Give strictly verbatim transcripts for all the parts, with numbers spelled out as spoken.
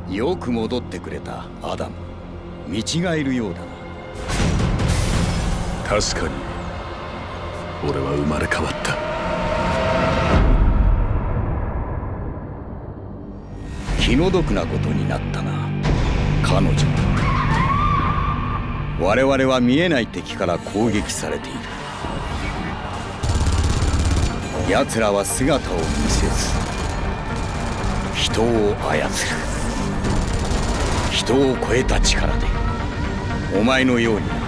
よく戻ってくれたアダム。見違えるようだな。 確かに俺は生まれ変わった。 気の毒なことになったな、彼女。我々は見えない敵から攻撃されている。奴らは姿を見せず人を操る。人を超えた力でお前のようにな。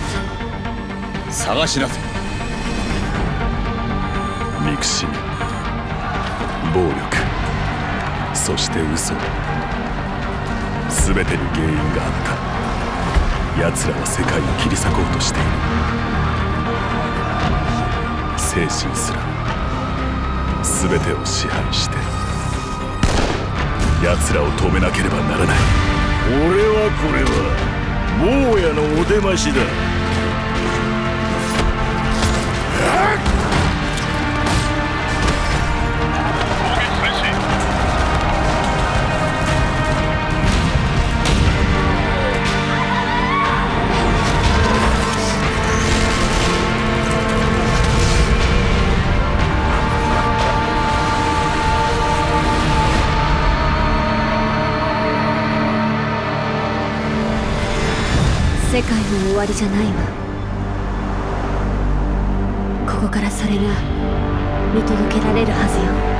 探し出せ。 憎しみ、暴力、そして嘘、全てに原因があった。奴らは世界を切り裂こうとしている。精神すら全てを支配して奴らを止めなければならない。 俺はこれは坊やのお出ましだ。 世界の終わりじゃないわ。ここからそれが見届けられるはずよ。